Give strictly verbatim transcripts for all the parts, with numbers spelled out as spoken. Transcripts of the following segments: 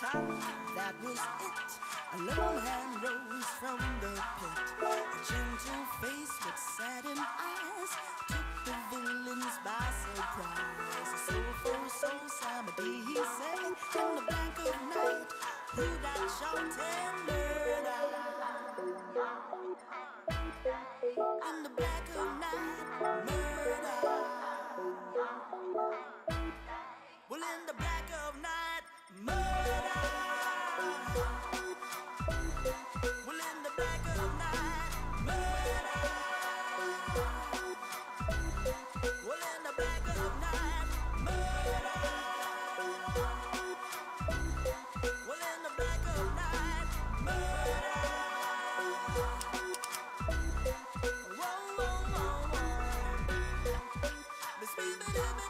That was it. A lone hand rose from the pit. A gentle face with saddened eyes took the villains by surprise. A soul for a soul, somebody he said. In the black of night, who that shouted murder? In the black of night, murder. Well, in the black of night, murder. Well, in the black of night, murder. Well, in the black of night, murder. Well, in the black of night, murder. Whoa, whoa, whoa, whoa. The speed of the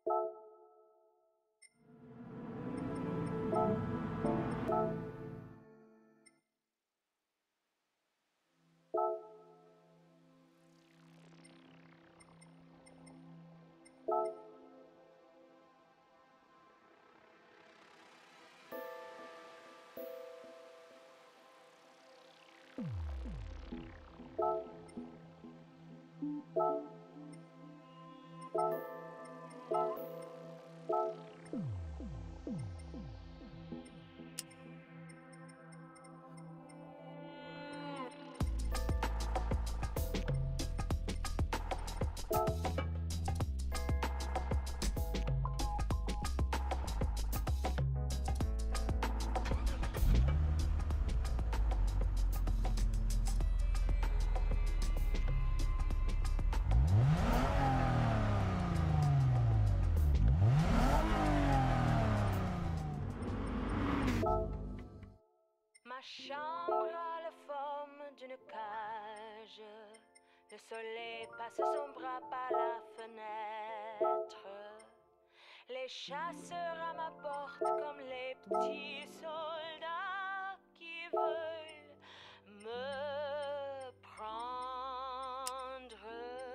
Ma chambre a la forme d'une cage. Le soleil passe son bras par la fenêtre. Les chasseurs à ma porte comme les petits soldats qui veulent me prendre.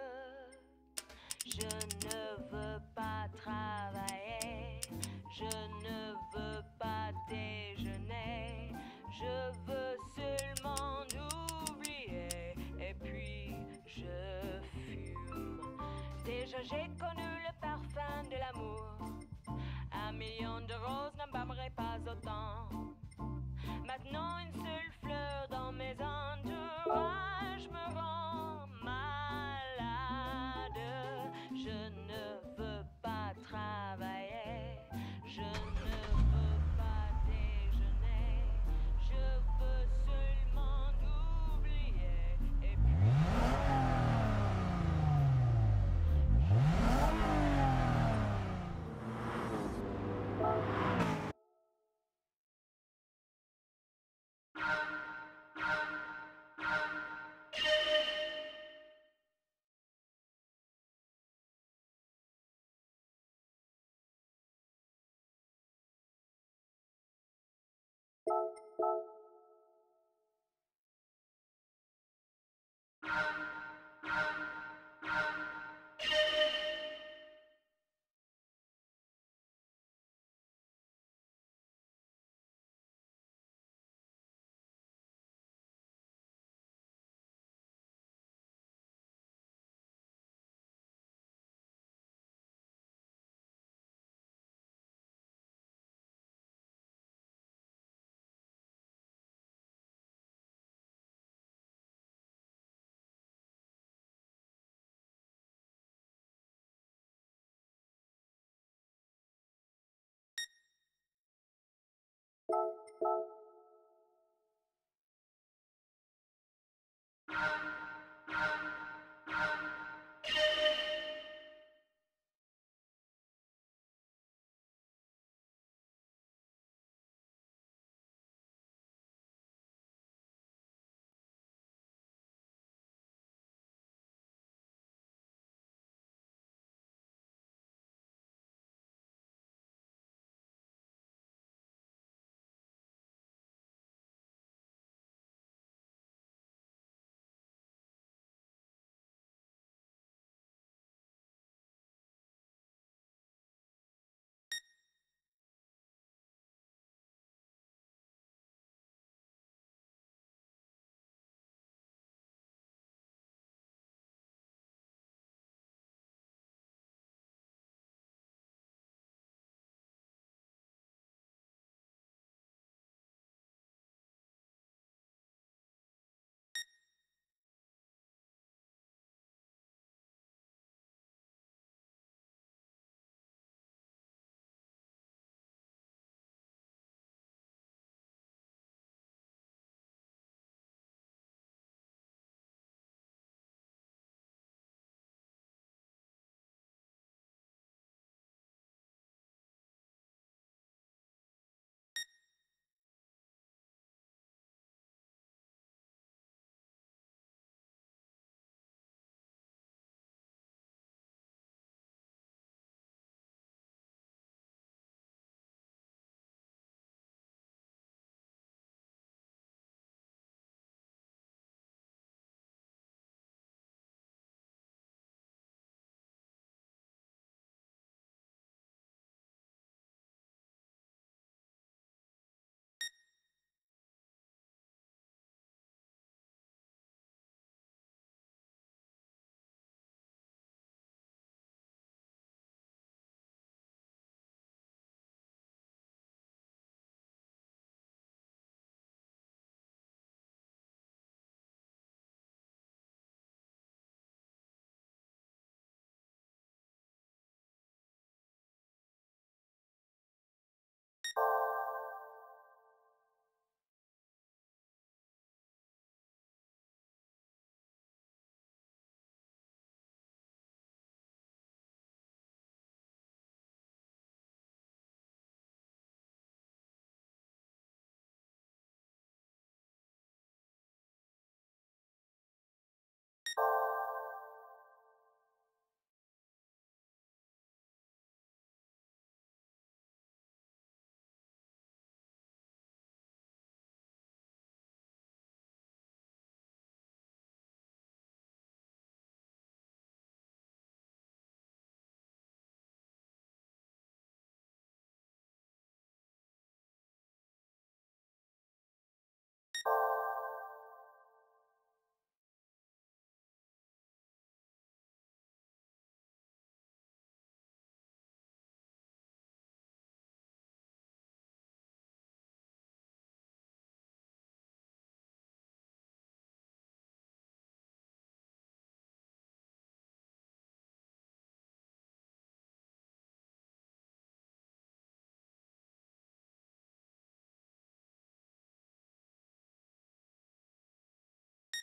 Je ne veux pas travailler, je ne veux pas déjeuner, je veux seulement oublier et puis je fume. Déjà j'ai connu le parfum de l'amour, un million de roses n'embaumerait pas autant. Maintenant une seule fleur dans mes entourages me rend malade. Je ne veux pas travailler, je ne veux pas déjeuner, je veux seulement oublier et puis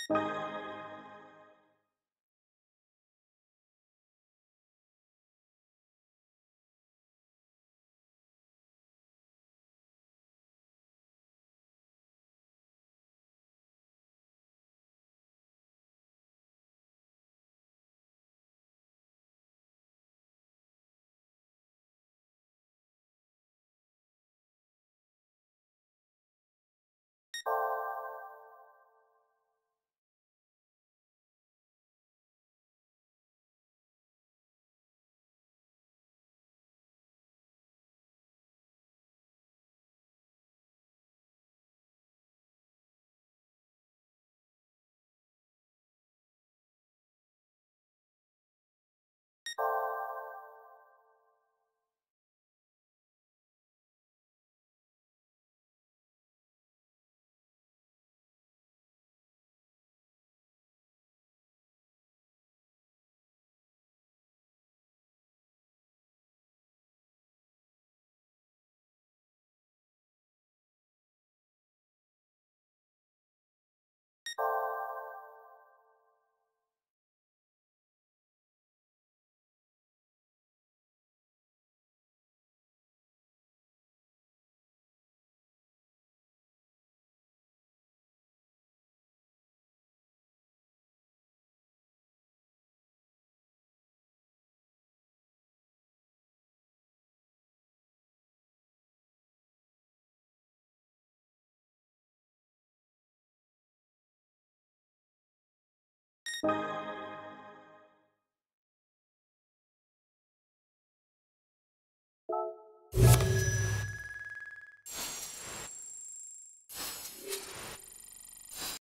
Thank you.